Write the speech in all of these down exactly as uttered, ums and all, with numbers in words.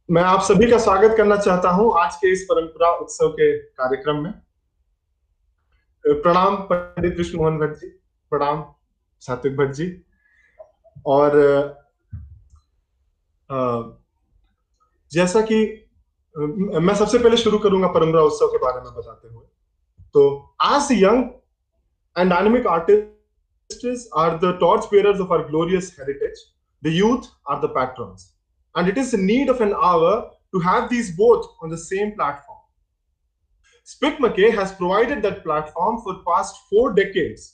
मैं आप सभी का स्वागत करना चाहता हूं आज के इस परंपरा उत्सव के कार्यक्रम में। प्रणाम पंडित विष्णु मोहन भट्ट जी। प्रणाम सात्विक भट्ट जी। और अ, जैसा कि अ, मैं सबसे पहले शुरू करूंगा परंपरा उत्सव के बारे में बताते हुए। तो as young and dynamic artists are the torch bearers of our glorious heritage. The youth are the patrons, and it is the need of an hour to have these both on the same platform. Spic McKay has provided that platform for past four decades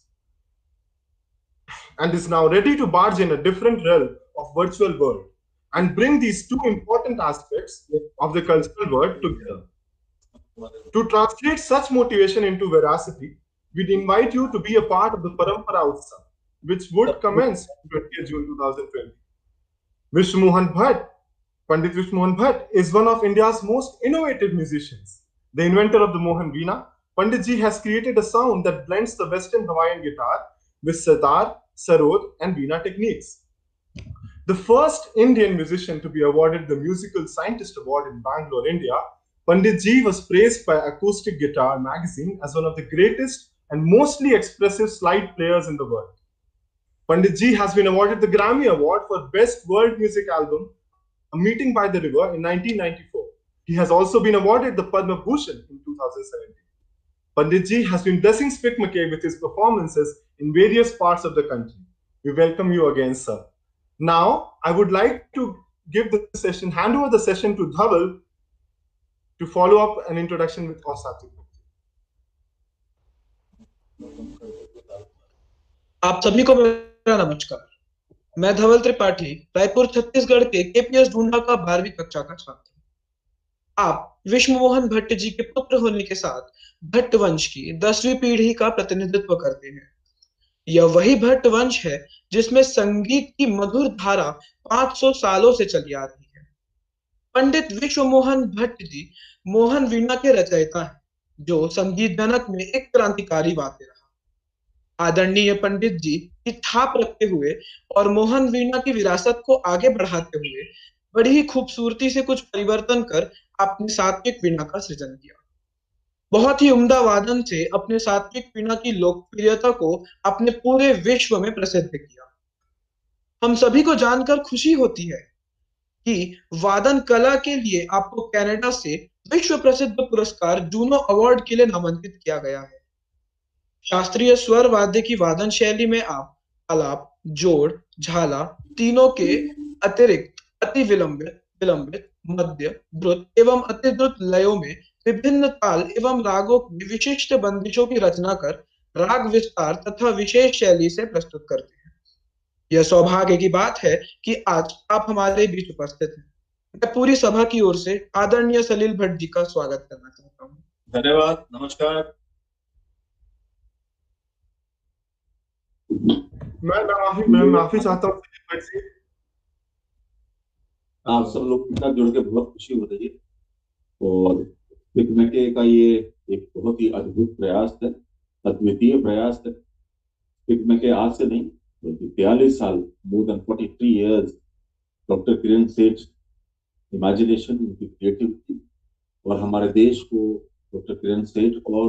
and is now ready to barge in a different realm of virtual world and bring these two important aspects of the cultural world together. To translate such motivation into veracity, we'd invite you to be a part of the Parampara Utsav, which would commence on twentieth June twenty twenty. Vishnu Mohan Bhatt, Pandit Vishnu Mohan Bhatt is one of India's most innovative musicians. The inventor of the Mohan Veena, Pandit ji has created a sound that blends the Western Hawaiian guitar with sitar, sarod, and Veena techniques. The first Indian musician to be awarded the Musical Scientist Award in Bangalore, India, Pandit ji was praised by Acoustic Guitar magazine as one of the greatest and mostly expressive slide players in the world. Pandit ji has been awarded the Grammy Award for Best World Music Album, A Meeting by the River, in nineteen ninety-four. He has also been awarded the Padma Bhushan in two thousand seventeen. Pandit ji has been blessing Spic McKay with his performances in various parts of the country. We welcome you again, sir. Now, I would like to give the session, hand over the session to Dhaval to follow up an introduction with Osati. आप सभी को मेरा नमस्कार। मैं धवल त्रिपाठी, रायपुर छत्तीसगढ़ के KPS ढूंढा का बारहवीं कक्षा का छात्र हूँ। आप विष्णु मोहन भट्ट जी के पुत्र होने के साथ भट्ट वंश की दसवीं पीढ़ी का प्रतिनिधित्व करते हैं। यह वही भट्ट वंश है जिसमें संगीत की मधुर धारा पाँच सौ सालों से चली आ रही है। पंडित विश्व मोहन भट्ट जी मोहन वीणा के रचयिता हैं, जो संगीत जनक में एक क्रांतिकारी वाद्य रहा। आदरणीय पंडित जी की छाप रखते हुए और मोहन वीणा की विरासत को आगे बढ़ाते हुए बड़ी ही खूबसूरती से कुछ परिवर्तन कर आपने सात्विक वीणा का सृजन किया। बहुत ही उम्दा वादन से अपने सात्विक वीणा की लोकप्रियता को अपने पूरे विश्व में प्रसिद्ध किया। हम सभी को जानकर खुशी होती है कि वादन कला के लिए आपको कनाडा से विश्व प्रसिद्ध पुरस्कार जूनो अवार्ड के लिए नामांकित किया गया है। शास्त्रीय स्वर वाद्य की वादन शैली में आप आलाप, जोड़, झाला तीनों के अतिरिक्त अति विलंबित, विलंबित, मध्य, द्रुत एवं अति द्रुत लयों में विभिन्न ताल एवं रागों की विशिष्ट बंदिशों की रचना कर राग विस्तार तथा विशेष शैली से प्रस्तुत करते हैं। यह सौभाग्य की बात है कि आज आप हमारे बीच उपस्थित हैं। मैं पूरी सभा की ओर से आदरणीय सलील भट्ट जी का स्वागत करना चाहता हूँ। धन्यवाद, नमस्कार। मैं माफी मैं माफी चाहता हूँ भट्ट जी। आप सब लोग के साथ जुड़ के बहुत खुशी हो रही है और स्पिक मैके का ये एक बहुत ही अद्भुत प्रयास है, अद्वितीय प्रयास है। स्पिक मैके आज से नहीं बल्कि बयालीस साल, more than forty three years, doctor Kiran Seth imagination, उनकी क्रिएटिविटी और हमारे देश को डॉक्टर किरण सेठ और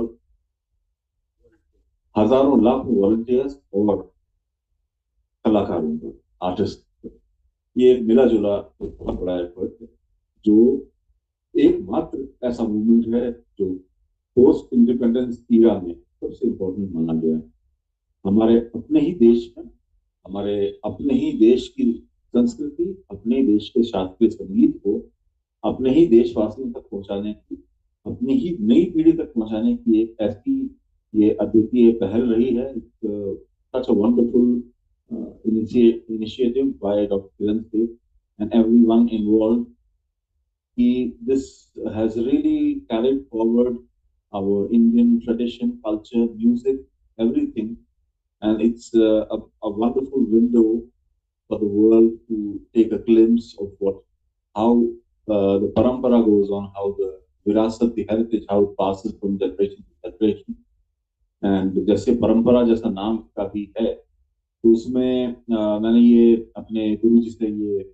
हजारों लाखों वॉलंटियर्स और कलाकारों को, आर्टिस्ट, ये एक मिला जुला एक बहुत बड़ा एफर्ट है, जो एकमात्र ऐसा मूवमेंट है जो पोस्ट इंडिपेंडेंस ईरा में सबसे इम्पोर्टेंट माना गया है। हमारे अपने ही देश में, हमारे अपने ही देश की संस्कृति, अपने ही देश के शास्त्रीय संगीत को अपने ही देशवासियों तक पहुंचाने की, अपनी ही नई पीढ़ी तक पहुंचाने की एक ऐसी ये अद्वितीय पहल रही है। Such a wonderful initiative by Doctor Kiran Seth and everyone involved. He, this has really carried forward our Indian tradition, culture, music, everything, and it's uh, a, a wonderful window for the world to take a glimpse of what, how uh, the parampara goes on, how the virasat, the heritage, how it passes from generation to generation. And जैसे परंपरा जैसा नाम का भी है, तो उसमें आ, मैंने ये अपने गुरु जी से ये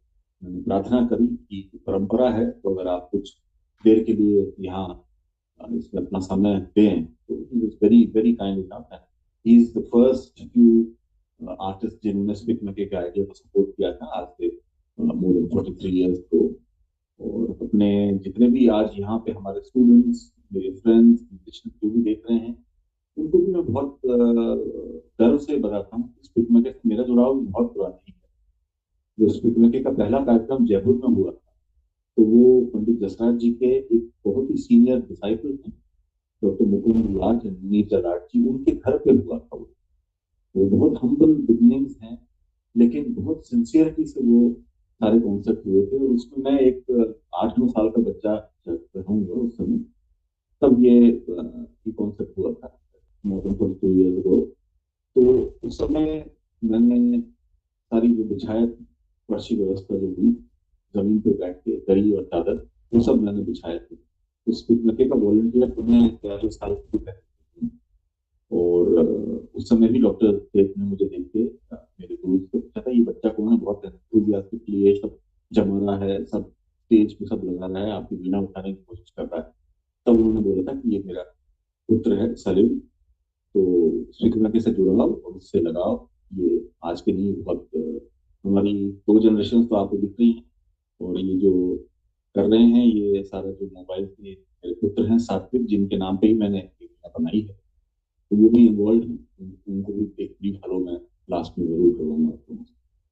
मैंने प्रार्थना करी कि परंपरा है तो अगर आप कुछ देर के लिए यहाँ इसमें अपना समय दें तो वेरी वेरी काइंड इनफ है। He is the first few artist जिन्होंने स्पीक मके के आइडिया को सपोर्ट किया था आज से more than forty three years को। और अपने जितने भी आज यहाँ पे हमारे स्टूडेंट्स, मेरे फ्रेंड्स, जो भी देख रहे हैं, उनको भी मैं बहुत गर्व से बताता हूँ स्पीक मके से मेरा जुड़ाव बहुत पुराना है। जो स्पीक मके का पहला कार्यक्रम जयपुर में हुआ था तो वो पंडित जसराज जी के एक बहुत ही सीनियर डिसाइपल थे, डॉक्टर मुकुंद लाल नीर जलाट जी, उनके घर पे हुआ था। वो वो बहुत हम्बल बिगिनिंग्स हैं, लेकिन बहुत सिंसियरिटी से वो सारे कॉन्सेप्ट हुए थे। और उसमें मैं एक आठ नौ साल का बच्चा रहूंगा उस समय, तब ये कॉन्सेप्ट हुआ था more than forty two years ago. तो उस समय मैंने सारी जो बिछाया फर्शी व्यवस्था जो हुई, जमीन पे बैठ के दरी और चादर, वो सब मैंने बिछाए थे। उस स्पीक मके का वॉलंटियर उन्हें ग्यारह साल की थी और उस समय भी डॉक्टर देव ने मुझे देख के मेरे गुरु से पूछा था, ये बच्चा कौन है, बहुत एंथुसियास्टिकली ये सब जमा रहा है, सब स्टेज पे सब लगा रहा है, आपकी वीणा उठाने की कोशिश कर रहा है। तब उन्होंने बोला था कि ये मेरा पुत्र है सलीम, तो स्पीक मके से जुड़ाओ और उससे लगाओ। ये आज के नहीं, बहुत हमारी दो जनरेशन तो आपको दिख रही है, और ये जो कर रहे हैं ये सारा जो मोबाइल के मेरे पुत्र हैं सात्विक, जिनके नाम पे ही मैंने बनाई है, तो वो भी इन्वॉल्व हैं। उनको भी एक ब्रीफ हेलो मैं लास्ट में जरूर करूंगा आपको।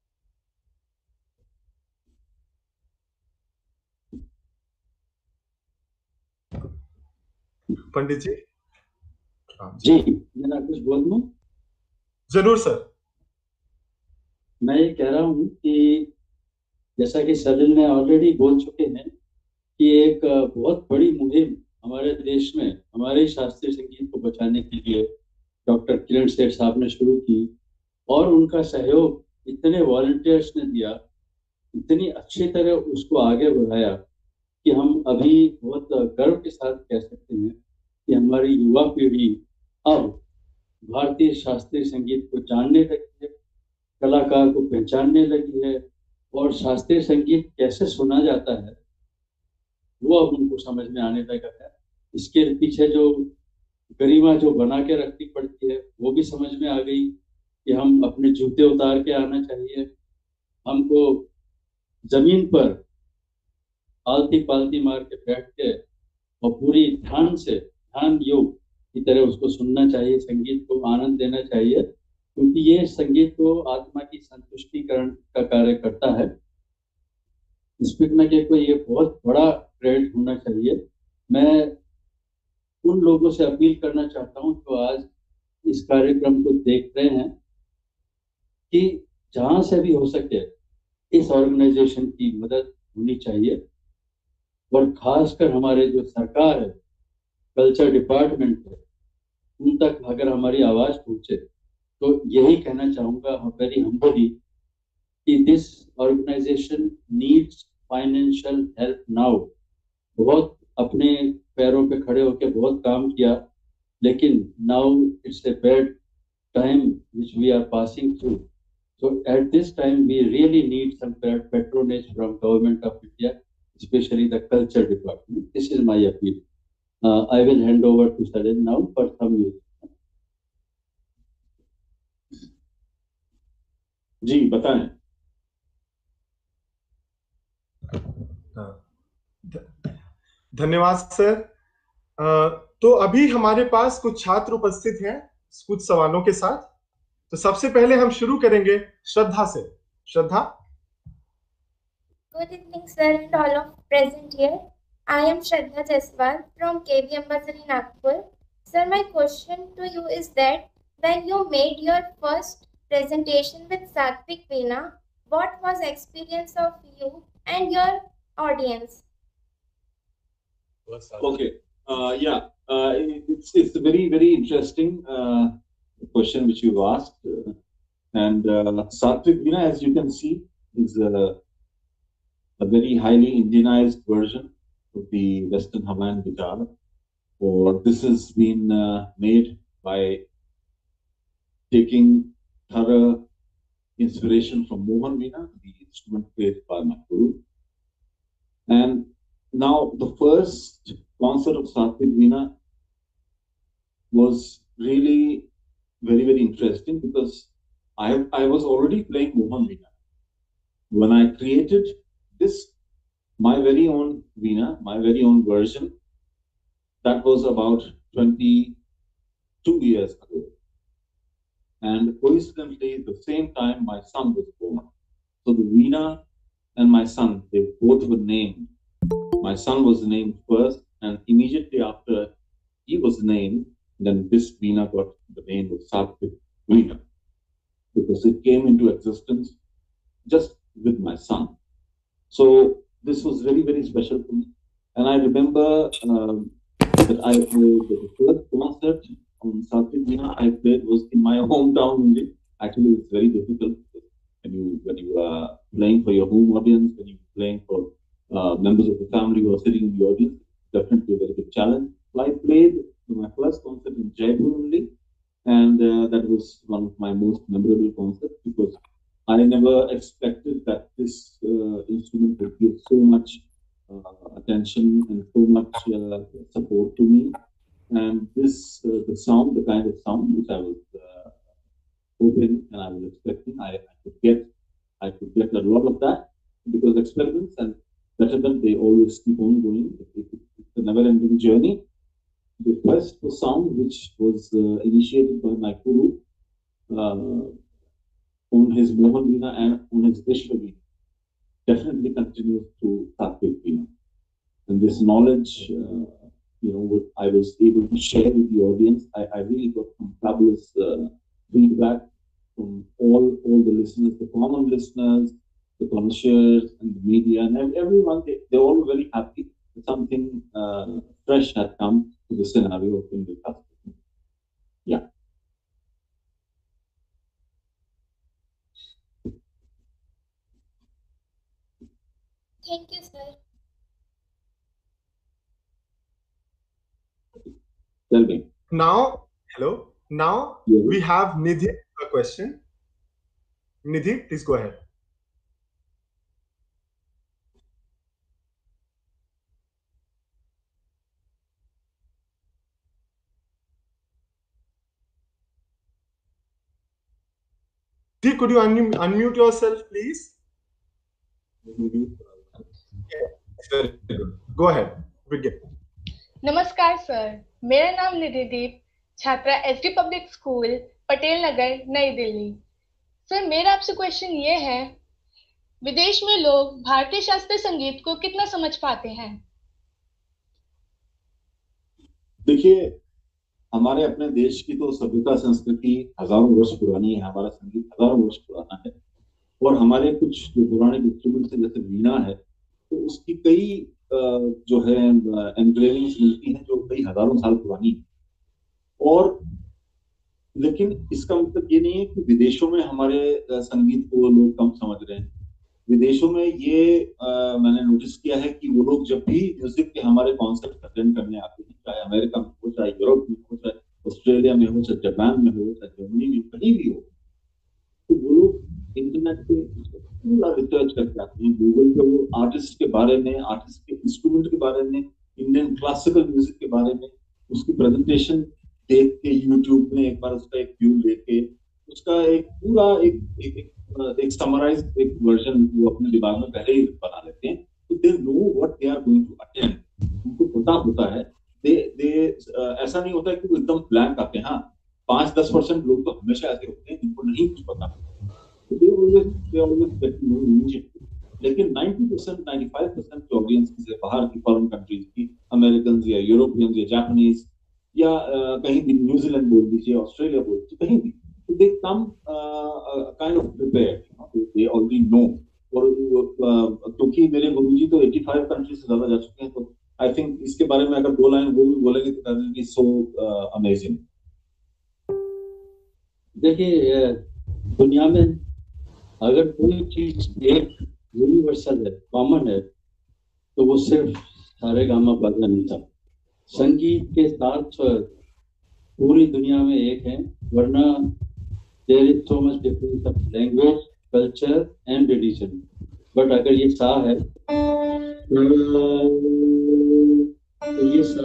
पंडित जी जी, मैं कुछ बोल दूं? जरूर सर। मैं ये कह रहा हूँ कि जैसा कि सलिल ने ऑलरेडी बोल चुके हैं कि एक बहुत बड़ी मुहिम हमारे देश में हमारे शास्त्रीय संगीत को बचाने के लिए डॉक्टर किरण सेठ साहब ने शुरू की, और उनका सहयोग इतने वॉलंटियर्स ने दिया, इतनी अच्छी तरह उसको आगे बढ़ाया कि हम अभी बहुत गर्व के साथ कह सकते हैं कि हमारी युवा पीढ़ी अब भारतीय शास्त्रीय संगीत को जानने लगी है, कलाकार को पहचानने लगी है, और शास्त्रीय संगीत कैसे सुना जाता है वो अब उनको समझ में आने लगा है। इसके पीछे जो गरिमा जो बना के रखनी पड़ती है वो भी समझ में आ गई कि हम अपने जूते उतार के आना चाहिए, हमको जमीन पर आलती पालती मार के बैठ के और पूरी ध्यान से, ध्यान योग की तरह उसको सुनना चाहिए, संगीत को आनंद देना चाहिए, क्योंकि ये संगीत को आत्मा की संतुष्टिकरण का कार्य करता है। स्पीक मके को ये बहुत बड़ा क्रेडिट होना चाहिए। मैं उन लोगों से अपील करना चाहता हूँ जो आज इस कार्यक्रम को देख रहे हैं कि जहां से भी हो सके इस ऑर्गेनाइजेशन की मदद होनी चाहिए, और खासकर हमारे जो सरकार है, कल्चर डिपार्टमेंट है, उन तक अगर हमारी आवाज पहुंचे तो यही कहना चाहूंगा वेरी हम्बली कि this organization needs financial help now. बहुत अपने पैरों पे खड़े होकर बहुत काम किया, लेकिन now it's a bad time which we are passing through. So at this time we really need some patronage from government of India, especially the culture department. This is my appeal. Uh, I will hand over to Salil now for some news. जी बताएं। धन्यवाद sir. तो अभी हमारे पास कुछ छात्र उपस्थित हैं कुछ सवालों के साथ। तो सबसे पहले हम शुरू करेंगे श्रद्धा से। Shraddha. Good evening, sir, and all of present here. I am Shraddha Jaiswal from K V Ambassador Nagpur. Sir, my question to you is that when you made your first presentation with Satvik Veena, what was the experience of you and your audience? Okay. Uh, yeah. Uh, it's it's a very very interesting uh, question which you've asked, uh, and uh, Satvik Veena, as you can see, is a, a very highly Indianized version of the Western Hawaiian guitar. Or this has been uh, made by taking thorough inspiration from Mohan Veena, the instrument played by my guru. And now the first concert of Satvik Veena was really very, very interesting because I, I was already playing Mohan Veena. When I created this, my very own Veena, my very own version, that was about twenty-two years ago. And coincidentally, the same time my son was born. So the Veena and my son, they both were named. My son was named first, and immediately after he was named, then this Veena got the name of Satvik Veena, because it came into existence just with my son. So this was very, very special for me. And I remember um, that I played the first concert on Satvik Veena I played was in my hometown only. Actually, it's very difficult when you when you are playing for your home audience, when you're playing for uh, members of the family who are sitting in the audience. Definitely a very big challenge. So I played my first concert in Jaipur only, and uh, that was one of my most memorable concerts because I never expected that this uh, instrument would give so much uh, attention and so much uh, support to me. And this, uh, the sound, the kind of sound which I was uh, hoping and I was expecting, I, I could get, I could get a lot of that because experiments and betterment, they always keep on going. It, it, it's a never-ending journey. The quest for sound, which was uh, initiated by my guru uh, on his Mohan Veena and on his Vishwa Veena, definitely continues to Satvik Veena. And this knowledge, uh, you know, what I was able to share with the audience, I, I really got some fabulous uh, feedback from all, all the listeners, the common listeners, the connoisseurs, and the media, and everyone. They, they all were very happy that something uh, fresh had come to the scenario of Indian classical. Yeah. Thank you, sir. Tell me. Now, hello. Now Yes. we have Nidhi a question. Nidhi, please go ahead. Nidhi, could you unmute, unmute yourself, please? Very good. Go ahead. Begin. नमस्कार sir, मेरा नाम निधि दीप, छात्रा SD public school Patel Nagar Nai Delhi. Sir मेरा आपसे question ये है, विदेश में लोग भारतीय शास्त्रीय संगीत को कितना समझ पाते हैं? देखिए, हमारे अपने देश की तो सभ्यता संस्कृति हजारों वर्ष पुरानी है, हमारा संगीत हजारों वर्ष पुराना है, और हमारे कुछ जो पुराने इंस्ट्रूमेंट्स जैसे वीणा है, तो उसकी कई जो है एनग्रेविंग्स मिलती हैं जो कई हजारों साल पुरानी है। और लेकिन इसका मतलब ये नहीं है कि विदेशों में हमारे संगीत को लोग कम समझ रहे हैं। विदेशों में ये आ, मैंने नोटिस किया है कि वो लोग जब भी म्यूजिक के हमारे कॉन्सर्ट अटेंड करने आते हैं, चाहे अमेरिका में हो, चाहे यूरोप में हो, चाहे ऑस्ट्रेलिया में हो, चाहे जापान में हो, चाहे जर्मनी में, कहीं भी हो, तो वो लोग इंटरनेट पे पूरा रिसर्च करके आते हैं। गूगल पे वो आर्टिस्ट के बारे में, आर्टिस्ट के इंस्ट्रूमेंट के बारे में, इंडियन क्लासिकल म्यूजिक के बारे में, उसकी प्रेजेंटेशन देख के यूट्यूब में एक बार उसका एक व्यू लेके उसका एक पूरा एक एक एक, एक समराइज्ड एक वर्जन वो अपने दिमाग में पहले ही बना लेते हैं। तो they know what they are going to attend, उनको पता होता है। दे दे ऐसा नहीं होता है कि वो एकदम ब्लैंक आते हैं। हाँ, पांच दस परसेंट लोग तो हमेशा ऐसे होते हैं जिनको नहीं कुछ पता, लेकिन ninety percent ninety five percent की ऑडियंस से बाहर की फॉरेन कंट्रीज की, अमेरिकन या यूरोपियंस या जापानीज या uh, कहीं भी न्यूजीलैंड बोल दीजिए, ऑस्ट्रेलिया बोल दीजिए, कहीं भी, तो they come kind of prepared, they already know. और uh, क्योंकि मेरे गुरुजी तो पचासी कंट्री से ज्यादा जा चुके हैं, तो आई थिंक इसके बारे में अगर दो लाइन वो भी बोलेंगे तो that will be so amazing. देखिए, दुनिया में अगर कोई चीज एक यूनिवर्सल है, कॉमन है, तो वो सिर्फ सारेगामा बाजा नहीं था। संगीत के साथ स्वर पूरी दुनिया में एक है, वरना there is so much difference of language, culture and religion. But अगर ये सा है तो ये सा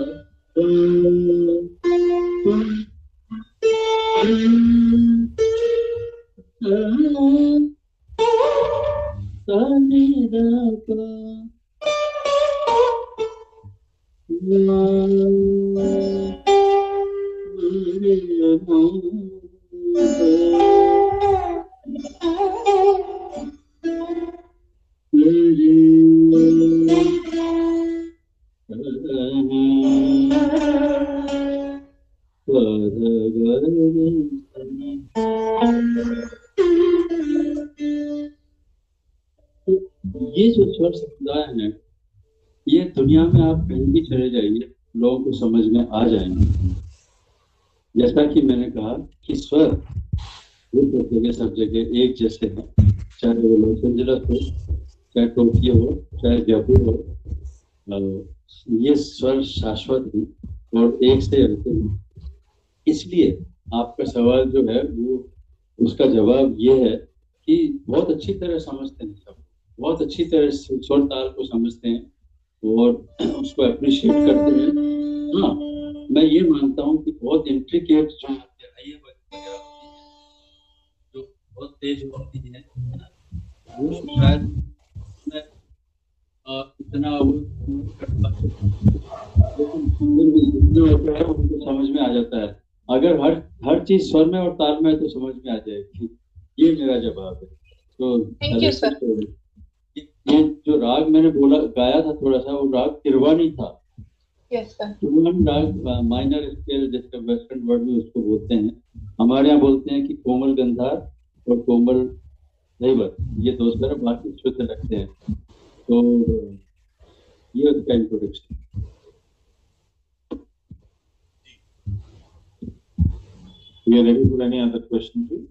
ये जो स्वर समुदाय है, ये दुनिया में आप कहीं भी चले जाइए, लोगों को समझ में आ जाएंगे। जैसा कि मैंने कहा कि स्वर वो जगह सब जगह एक जैसे हैं, चाहे वो लॉस एंजलिस हो, चाहे टोक्यो हो, चाहे जयपुर हो, ये स्वर शाश्वत है और एक से रहते हैं। इसलिए आपका सवाल जो है वो, उसका जवाब ये है कि बहुत अच्छी तरह समझते हैं सब, बहुत अच्छी तरह स्वर ताल को समझते हैं और उसको अप्रिशिएट करते हैं। हाँ, मैं ये मानता हूँ कि बहुत इंट्रिकेट जो गहराइयाँ वगैरह होती हैं, जो बहुत तेज होती हैं, वो शायद मैं इतना वो होता है उनको समझ में आ जाता है। अगर हर हर चीज स्वर में और ताल में है तो समझ में आ जाएगी। ये मेरा जवाब है। तो थैंक यू सर। ये जो राग मैंने बोला गाया था थोड़ा सा, वो राग तिरवानी था। Yes sir. तिरवानी राग माइनर स्केल जैसे वेस्टर्न वर्ड में उसको बोलते हैं, हमारे यहाँ बोलते हैं कि कोमल गंधार और कोमल धैवत, ये दो स्वर बाकी शुद्ध लगते हैं। तो ये उसका introduction. We are ready for any other question, please.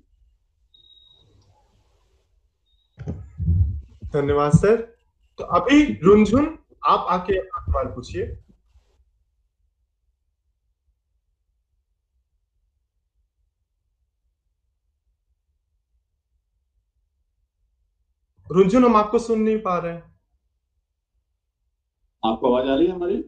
धन्यवाद सर। तो अभी रुनझुन आप आके अपना सवाल पूछिए। रुनझुन हम आपको सुन नहीं पा रहे हैं। आपको आवाज आ रही है हमारी?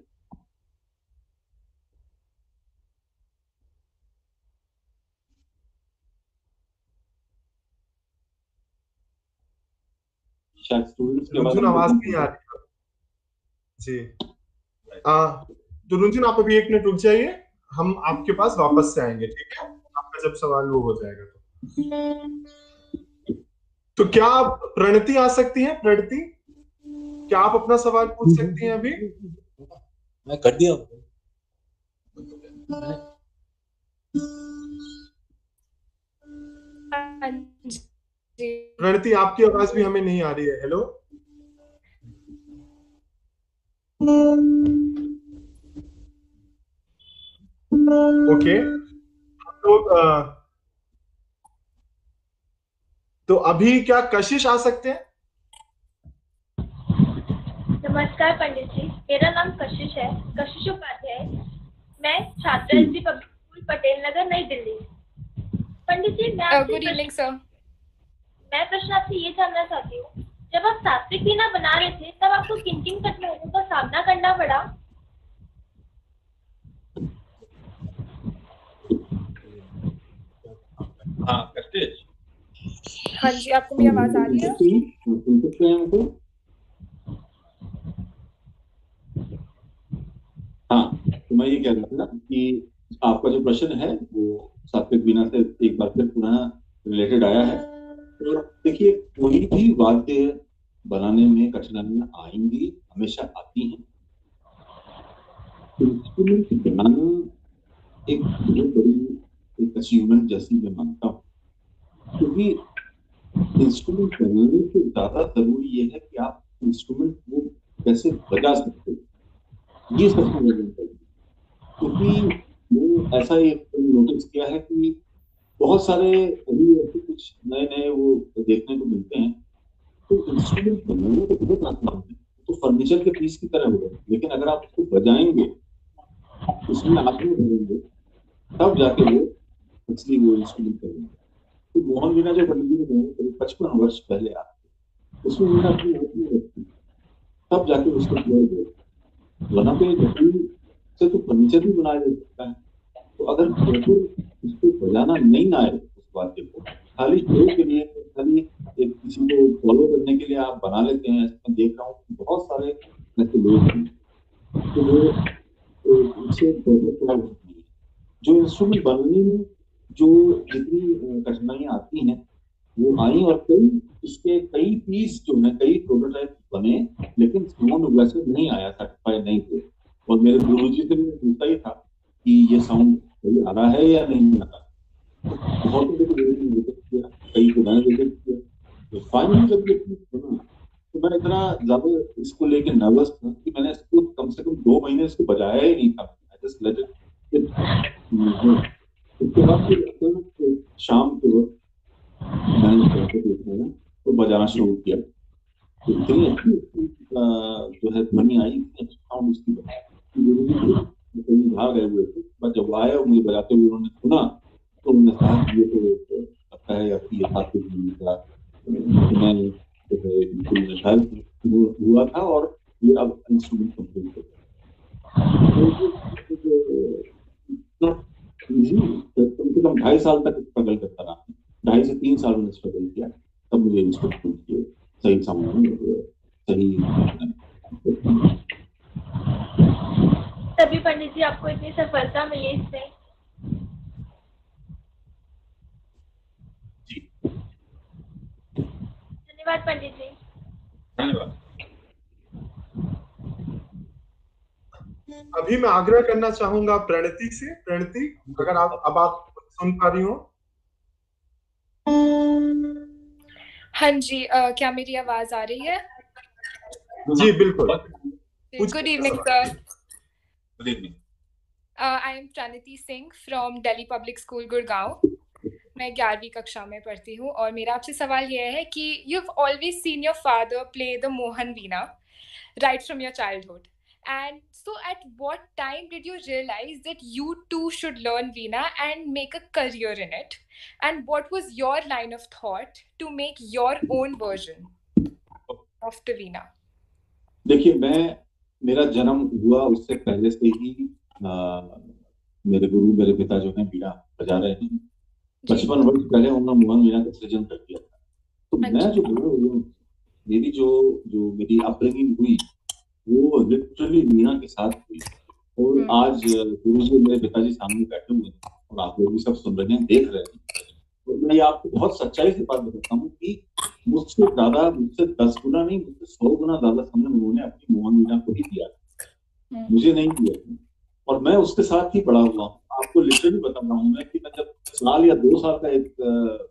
शायद स्टूडेंट्स के रुनझुन आवाज नहीं आ रही जी। आ, तो रुनझुन आप अभी एक मिनट रुक जाइए, हम आपके पास वापस से आएंगे, ठीक है? आपका जब सवाल वो हो जाएगा तो तो क्या आप प्रणति आ सकती हैं? प्रणति, क्या आप अपना सवाल पूछ सकती हैं अभी? मैं कर दिया। प्रणति, आपकी आवाज भी हमें नहीं आ रही है। Hello, okay. हम लोग तो अभी क्या कशिश आ सकते हैं? नमस्कार पंडित जी, मेरा नाम कशिश है, कशिश उपाध्याय। मैं छात्रा SD public school Patel Nagar Nai Delhi. पंडित जी, मैं आपसे गुड इवनिंग सर। मैं प्रश्न आपसे ये जानना चाहती हूँ, जब आप सात्विक वीणा बना रहे थे तब आपको किन किन कठिनाइयों का सामना करना पड़ा? हाँ, कशिश। हाँ जी, आपको मेरी आवाज आ रही है? सुन सकते हैं हमको? हाँ, तो मैं ये कह रहा था ना कि आपका जो प्रश्न है वो सात्विक वीणा से एक बार फिर पुनः रिलेटेड आया है। तो देखिए, कोई भी वाद्य बनाने में कठिनाइयां आएंगी, हमेशा आती हैं। इंस्ट्रूमेंट बनाना एक बहुत बड़ी एक अचीवमेंट जैसी मैं मानता हूँ, क्योंकि इंस्ट्रूमेंट बनाने से ज्यादा जरूरी ये है कि आप इंस्ट्रूमेंट को कैसे बजा सकते हो, ये सबसे जरूरी है। क्योंकि मैंने ऐसा एक नोटिस किया है कि बहुत सारे अभी ऐसे कुछ नए नए वो देखने को मिलते हैं, तो इंस्ट्रूमेंट बनाना तो बहुत आसान है, तो फर्नीचर के पीस की तरह हो, लेकिन अगर आप उसको बजाएंगे, उसमें आत्मा भरेंगे, तब जाके वो असली वो इंस्ट्रूमेंट करेंगे। तो मोहन वीणा जो बनी हुई है करीब पचपन वर्ष पहले आती, उसमें वीणा अपनी हाथ में रखती, तब जाके उसको फ्लोर दे, वरना तो लकड़ी से तो फर्नीचर भी बनाया जा सकता है। तो अगर प्रॉपर उसको बजाना नहीं आए उस वाद्य को, खाली शो के लिए, खाली एक किसी को फॉलो करने के लिए आप बना लेते हैं, मैं देख रहा हूँ बहुत सारे ऐसे लोग हैं तो वो उससे जो इंस्ट्रूमेंट बनने में जो जितनी कठिनाइयां आती हैं वो आई, और कई इसके कई पीस जो है, कई प्रोटोटाइप बने, लेकिन साउंड वैसे नहीं आया, सर्टिफाइड नहीं थे। और मेरे गुरुजी से भी पूछा ही था कि ये साउंड सही आ रहा है या नहीं आ रहा। बहुत कई को मैंने विजिट किया, तो फाइनली जब ये सुना तो मैं इतना ज्यादा इसको लेके नर्वस था कि मैंने इसको कम से कम दो महीने इसको बजाया ही नहीं था। Just let it. उसके बाद फिर शाम को मैंने तो बजाना शुरू किया, तो इतनी अच्छी जो है ध्वनि आई, इतनी अच्छी साउंड उसकी बाहर गए हुए थे, बस जब आए और मुझे बजाते हुए उन्होंने सुना तो उन्होंने कहा ये तो लगता है आपकी यथार्थ मैं बिल्कुल निर्धारित हुआ था और ये अब इंस्ट्रूमेंट कंप्लीट हो गया। कम से कम ढाई साल तक स्ट्रगल करता रहा, ढाई से तीन साल में स्ट्रगल किया, तब मुझे इंस्ट्रूमेंट किए सही समय सही। तभी पंडित जी आपको इतनी सफलता मिली इससे। धन्यवाद पंडित जी। धन्यवाद। अभी मैं आग्रह करना चाहूंगा प्रणति से। प्रणति, अगर आप अब आप सुन पा रही हो? हाँ जी, uh, क्या मेरी आवाज आ रही है? जी बिल्कुल। Good evening sir. Good evening. I am Pranati Singh from Delhi public school Gurgaon. मैं ग्यारहवीं कक्षा में पढ़ती हूँ और मेरा आपसे सवाल यह है कि you have always seen your father play the Mohan Veena right from your childhood, and so at what time did you realize that you too should learn Veena and make a career in it, and what was your line of thought to make your own version of the Veena? देखिए, मैं मेरा जन्म हुआ उससे पहले से ही आ, मेरे गुरु मेरे पिता जो है वीणा बजा रहे हैं। पचपन वर्ष पहले उन्होंने मोहन वीणा का सृजन कर दिया था। तो मैं जो बड़ा हुआ, मेरी जो जो मेरी अपब्रिंगिंग हुई वो लिटरली वीणा के साथ हुई। और आज गुरुजी मेरे पिताजी सामने बैठे हुए हैं और आप लोग भी सब सुन रहे हैं, देख रहे हैं। तो मैं आपको बहुत सच्चाई से बात बताता हूँ कि मुझसे ज्यादा, मुझसे दस गुना नहीं, मुझसे सौ गुना ज्यादा समय उन्होंने अपनी मोहन वीणा को ही दिया, मुझे नहीं दिया। और मैं उसके साथ ही बड़ा हुआ हूँ। आपको लिटरली बता रहा हूँ मैं कि मैं जब साल या दो साल का एक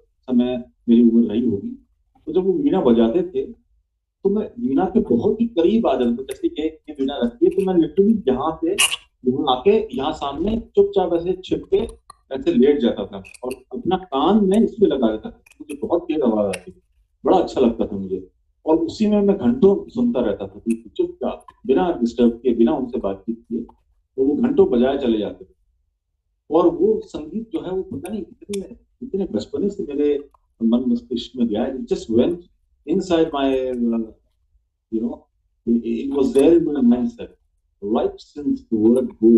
समय मेरी उम्र रही होगी, तो जब वो वीणा बजाते थे तो मैं वीणा के बहुत ही करीब आ जाता था। जैसे कि ये वीणा रखती है तो मैं लिटरली यहाँ से यहाँ आके यहाँ सामने चुपचाप ऐसे छिप के ऐसे लेट जाता था और अपना कान में इस पे लगा देता था। मुझे बहुत तेज आवाज आती थी, बड़ा अच्छा लगता था मुझे, और उसी में मैं घंटों सुनता रहता था चुपचाप, बिना डिस्टर्ब किए, बिना उनसे बातचीत किए। तो वो घंटों बजाए चले जाते थे। और वो संगीत जो है वो पता नहीं कितने कितने बचपने से मेरे मन मस्तिष्क में गया है। Just went inside my uh, you know it, it was there in my mindset right since the word go.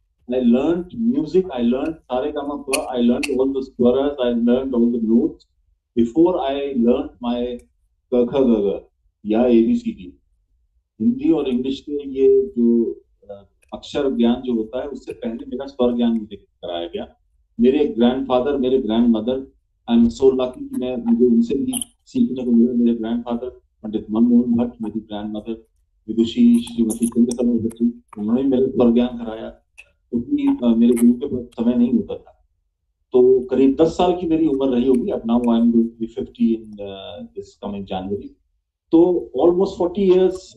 I learned music, I learned saregama, I learned all the swaras, I learned all the notes before I learned my ka kha ga ga या A B C D। Hindi और English के ये जो अक्षर ज्ञान जो होता है उससे पहले मेरा स्वर ज्ञान मुझे कराया गया। मेरे ग्रैंडफादर, मेरे grandmother, I am so lucky कि मैं मुझे उनसे भी सीखने को मिला। मेरे ग्रैंडफादर पंडित मनमोहन भट्ट, मेरी ग्रैंडमदर विदुषी श्रीमती चंद्रकला भट्ट, उन्होंने मेरे स्वर ज्ञान कराया क्योंकि मेरे गुरु के पास समय नहीं होता था। तो करीब दस साल की मेरी उम्र रही होगी। अब now I am going to be fifty in this coming January. तो ऑलमोस्ट फोर्टी इयर्स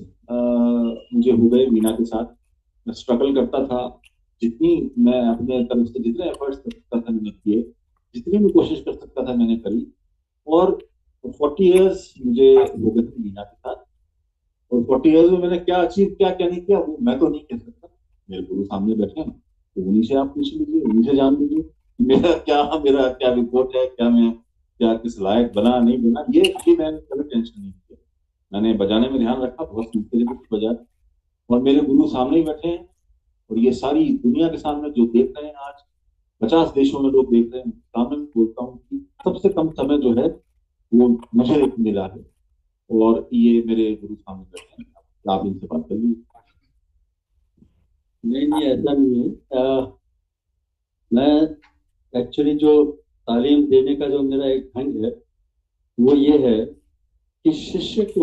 मुझे हो गए वीणा के साथ। मैं स्ट्रगल करता था, जितनी मैं अपने तरफ से जितने एफर्ट्स कर सकता था मैंने किए, जितनी भी कोशिश कर सकता था मैंने करी। और फोर्टी इयर्स मुझे हो गए थे वीणा के साथ। और फोर्टी इयर्स में मैंने क्या अचीव क्या क्या नहीं किया वो मैं तो नहीं कह सकता। मेरे गुरु सामने बैठे हैं तो उन्हीं से आप पूछ लीजिए, उन्हीं से जान लीजिए मेरा क्या मेरा क्या रिपोर्ट है, क्या मैं क्या किस लायक बना नहीं बना, ये भी मैंने कभी टेंशन नहीं किया। मैंने बजाने में ध्यान रखा, बहुत सिंसियरली बजाया, और मेरे गुरु सामने ही बैठे हैं, और ये सारी दुनिया के सामने जो देख रहे हैं, आज पचास देशों में लोग देख रहे हैं, सामने में बोलता हूँ कि सबसे कम समय जो है वो मुझे मिला है, और ये मेरे गुरु सामने बैठे हैं, आप इनसे बात करिए। नहीं नहीं ऐसा नहीं है। आ, मैं एक्चुअली जो तालीम देने का जो मेरा एक ढंग है वो ये है कि शिष्य को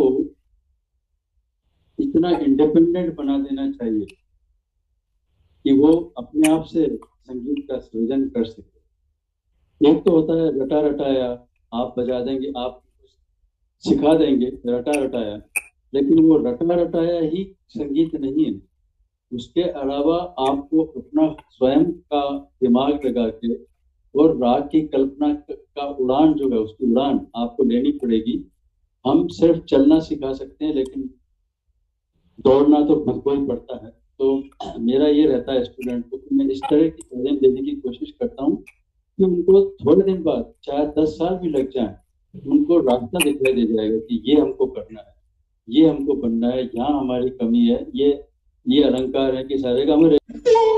इतना इंडिपेंडेंट बना देना चाहिए कि वो अपने आप से संगीत का सृजन कर सके। एक तो होता है रटा रटाया, आप बजा देंगे, आप सिखा देंगे रटा रटाया, लेकिन वो रटा रटाया ही संगीत नहीं है। उसके अलावा आपको अपना स्वयं का दिमाग लगा के और राग की कल्पना का उड़ान जो है, उसकी उड़ान आपको लेनी पड़ेगी। हम सिर्फ चलना सिखा सकते हैं, लेकिन दौड़ना तो खुद को ही पड़ता है। तो मेरा ये रहता है स्टूडेंट को कि मैं इस तरह की तालीम देने की कोशिश करता हूँ कि उनको थोड़े दिन बाद, चाहे दस साल भी लग जाए, उनको रास्ता दिखाई दे जाएगा कि ये हमको करना है, ये हमको बनना है, यहाँ हमारी कमी है, ये ये अलंकार है कि सारे काम रे...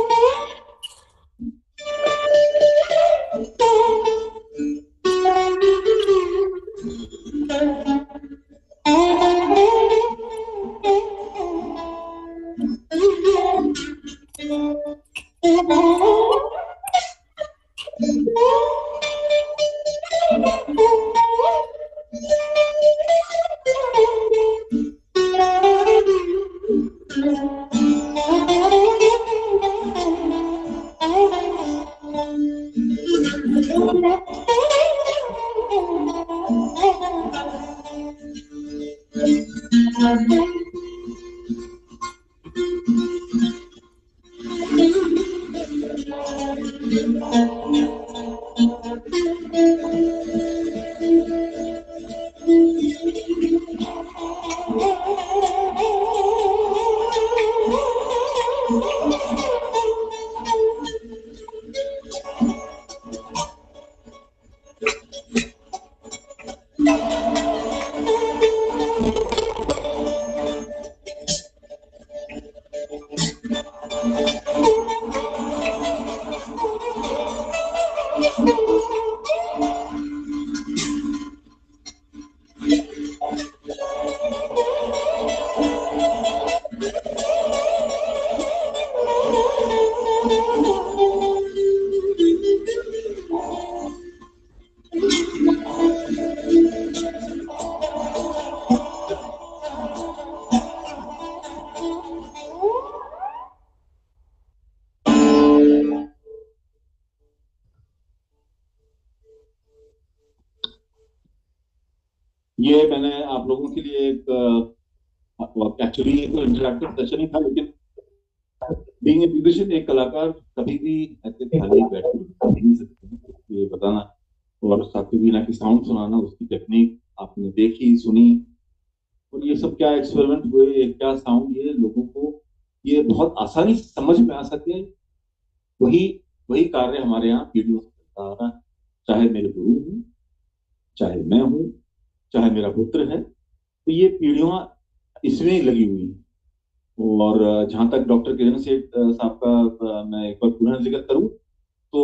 ये मैंने आप लोगों के लिए एक एक्चुअली इंटरैक्टिव सेशन ही था, लेकिन बीइंग ए म्यूजिशियन, एक कलाकार कभी भी ऐसे खाली बैठ नहीं सकते, ये बताना और साथी बीना की साउंड सुनाना, उसकी टेक्निक आपने देखी सुनी, और ये सब क्या एक्सपेरिमेंट हुए, ये क्या साउंड, ये लोगों को ये बहुत आसानी से समझ में आ सके, वही वही कार्य हमारे यहाँ पीढ़ियों से चलता आ रहा है। चाहे मेरे गुरु हूँ, चाहे मैं हूँ, चाहे मेरा पुत्र है, तो ये पीढ़ियां इसमें ही लगी हुई हैं। और जहां तक डॉक्टर किरण सेठ साहब का मैं एक बार पुनः जिक्र करूं, तो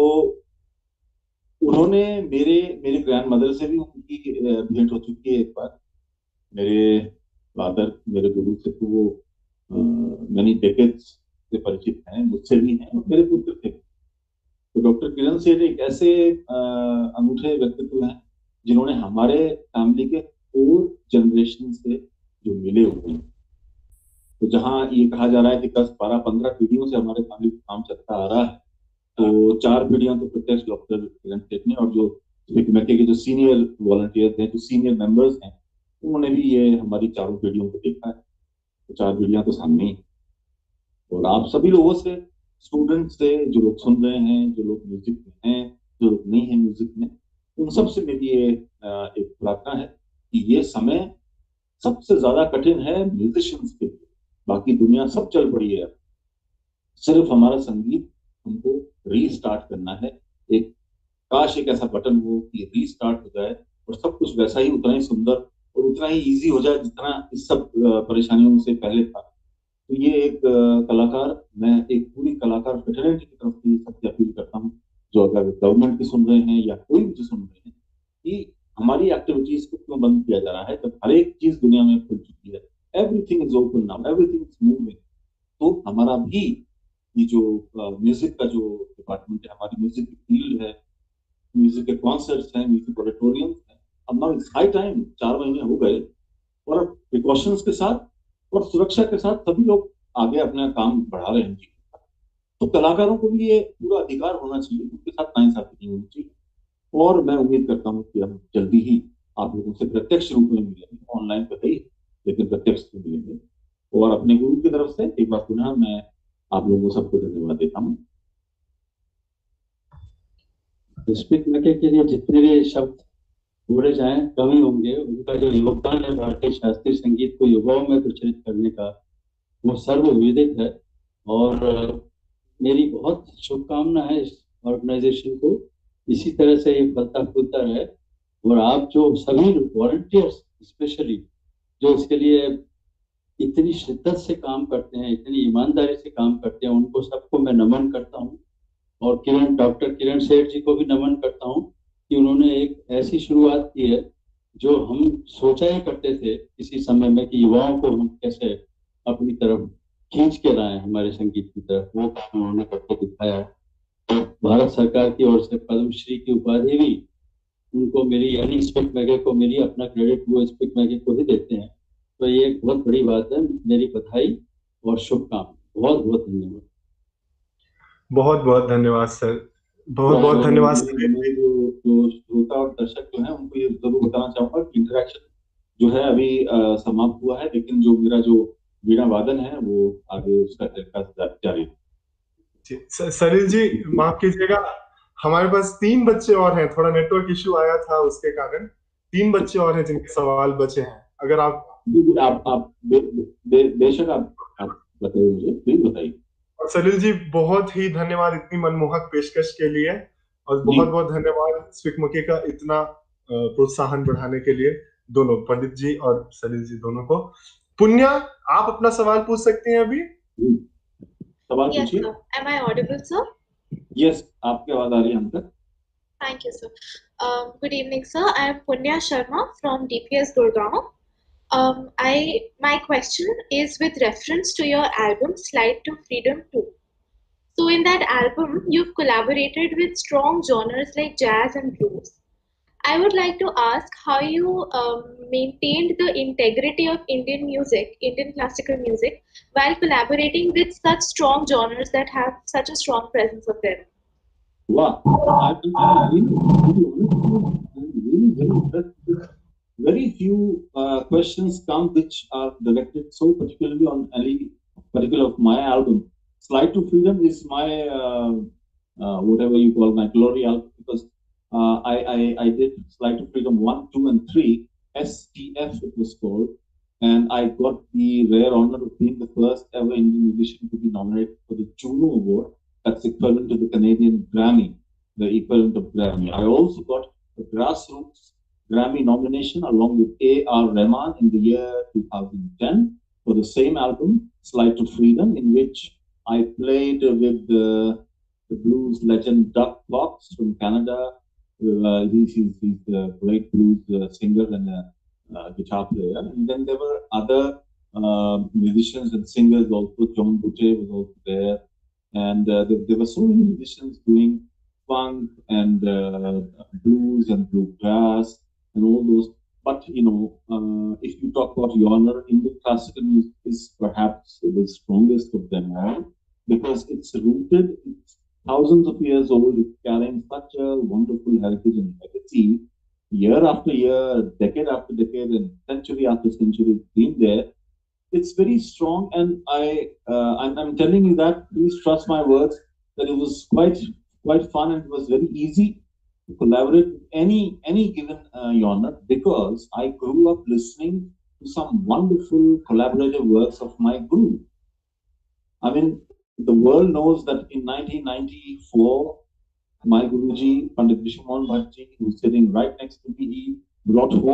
उन्होंने मेरे मेरे ग्रैंड मदर से भी उनकी भेंट हो चुकी है एक बार। मेरे फादर, मेरे गुरु से तो वो मैनी डेकेड्स से परिचित हैं, मुझसे भी हैं, और मेरे पुत्र थे। तो डॉक्टर किरण सेठ एक ऐसे अनूठे व्यक्तित्व हैं जिन्होंने हमारे फैमिली के फोर जनरेशन से जो मिले हुए हैं। तो जहाँ ये कहा जा रहा है कि दस बारह पंद्रह पीढ़ियों से हमारे फैमिली का काम चलता आ रहा है, तो चार पीढ़ियां तो प्रत्यक्ष डॉक्टर किरण सेठ ने, और जो कमेटी के जो सीनियर वॉलंटियर्स हैं, जो सीनियर मेंबर्स हैं, उन्होंने भी ये हमारी चारों पीढ़ियों को देखा है। तो चार पीढ़ियां तो सामने ही, और आप सभी लोगों से, स्टूडेंट से, जो लोग सुन रहे हैं, जो लोग म्यूजिक में हैं, जो लोग नहीं है म्यूजिक में, उन सबसे मेरी ये एक प्रार्थना है कि ये समय सबसे ज्यादा कठिन है म्यूजिशियंस के लिए। बाकी दुनिया सब चल पड़ी है, सिर्फ हमारा संगीत हमको रीस्टार्ट करना है। एक काश एक ऐसा बटन हो कि रीस्टार्ट हो जाए और सब कुछ वैसा ही उतना ही सुंदर और उतना ही इजी हो जाए जितना इस सब परेशानियों से पहले था। तो ये एक कलाकार, मैं एक पूरी कलाकार फेडरेलिटी की तरफ से सबसे अपील करता हूँ, जो अगर गवर्नमेंट की सुन रहे हैं या कोई भी सुन रहे हैं, कि हमारी एक्टिविटीज को क्यों बंद किया जा रहा है जब हर एक चीज दुनिया में खुल चुकी है। Everything is open now, everything is moving. तो हमारा भी ये जो म्यूजिक का जो डिपार्टमेंट है, हमारी म्यूजिक की फील्ड है, म्यूजिक के कॉन्सर्ट्स हैं, म्यूजिक ऑडिटोरियम्स हैं, अब नाउ इट्स हाई टाइम, चार महीने हो गए, और अब प्रिकॉशंस के साथ और सुरक्षा के साथ सभी लोग आगे अपना काम बढ़ा रहे हैं। तो कलाकारों को भी ये पूरा अधिकार होना चाहिए, उनके साथ नाइंसाफी नहीं होनी चाहिए। और मैं उम्मीद करता हूँ कि हम जल्दी ही आप लोगों से प्रत्यक्ष रूप में मिलेंगे, ऑनलाइन तो है ही, लेकिन प्रत्यक्ष में मिलेंगे। और अपने गुरु की तरफ से एक बार पुनः मैं आप लोगों को सबको धन्यवाद देता हूँ। स्पीक मेके के लिए जितने भी शब्द बोले जाएं कम ही होंगे। उनका जो योगदान है भारतीय शास्त्रीय संगीत को युवाओं में प्रचलित करने का, वो सर्वविदित है। और मेरी बहुत शुभकामना है इस ऑर्गेनाइजेशन को, इसी तरह से ये फलता फूलता रहे। और आप जो सभी वॉलंटियर्स स्पेशली जो इसके लिए इतनी शिद्दत से काम करते हैं, इतनी ईमानदारी से काम करते हैं, उनको सबको मैं नमन करता हूँ। और किरण डॉक्टर किरण सेठ जी को भी नमन करता हूँ कि उन्होंने एक ऐसी शुरुआत की है जो हम सोचा ही करते थे किसी समय में कि युवाओं को हम कैसे अपनी तरफ खींच के लाएं, हमारे संगीत की तरफ। वो काम उन्होंने करके दिखाया है। भारत सरकार की ओर से पद्मश्री की उपाधि भी उनको मिली, यानी स्पीक मेके को मिली। अपना क्रेडिट वो स्पीक मेके को ही देते हैं। तो ये एक बहुत बड़ी बात है। मेरी बधाई और शुभकामनाएं। बहुत बहुत धन्यवाद। बहुत बहुत धन्यवाद सर, बहुत बहुत धन्यवाद सर। जो जो श्रोता और दर्शक जो है उनको ये जरूर बताना चाहूंगा कि इंटरेक्शन जो है अभी समाप्त हुआ है, लेकिन जो मेरा जो वीणा वादन है वो आगे उसका तरीका जारी है। सलील जी माफ कीजिएगा, हमारे पास तीन बच्चे और हैं, थोड़ा नेटवर्क इश्यू आया था उसके कारण तीन बच्चे और हैं जिनके सवाल बचे हैं। अगर आप आप आप बेशक आप आप बताइए, मुझे प्लीज बताइए। और सलील जी बहुत ही धन्यवाद इतनी मनमोहक पेशकश के लिए, और बहुत बहुत धन्यवाद स्पीक मेके का इतना प्रोत्साहन बढ़ाने के लिए, दोनों पंडित जी और सलील जी दोनों को। पुण्या, आप अपना सवाल पूछ सकते हैं अभी। सवाल पूछिए। Am I audible, sir? Yes, आपकी आवाज आ रही है हम तक। Thank you, sir. Um, good evening, sir. I am Punya Sharma from D P S Gurgaon. Um, I my question is with reference to your album Slide to Freedom two. So in that album, you've collaborated with strong genres like jazz and blues. I would like to ask how you um, maintained the integrity of Indian music, Indian classical music, while collaborating with such strong genres that have such a strong presence of them. Wow, I'm really very few uh, questions come which are directed so particularly on any particular of my album. Slide to Freedom is my uh, uh, whatever you call my glory album, because uh, I, I I did Slide to Freedom one, two, and three. S T F it was called, and I got the rare honor of being the first ever Indian musician to be nominated for the Juno Award. That's equivalent to the Canadian Grammy, the equivalent of Grammy. I also got a grassroots Grammy nomination along with A R Rahman in the year two thousand ten for the same album, Slide to Freedom, in which I played with the, the blues legend Doug Fox from Canada. Uh, he's, he's, he's a great blues uh, singer and a uh, guitar player. And then there were other uh, musicians and singers also. John Butte was also there. And uh, there, there were so many musicians doing funk and uh, blues and bluegrass and all those. But, you know, uh, if you talk about genre, Indian classical music is perhaps the strongest of them all, because it's rooted, it's thousands of years old, it's carrying such a wonderful heritage and legacy. Year after year, decade after decade, and century after century, it's been there. It's very strong, and I, uh, I'm, I'm telling you that, please trust my words, that it was quite, quite fun, and it was very easy to collaborate with any any given uh, genre, because I grew up listening to some wonderful collaborative works of my guru. I mean, the world knows that in nineteen ninety-four, my Guruji, Pandit Vishwamohan Bhattji, who's sitting right next to me, he brought home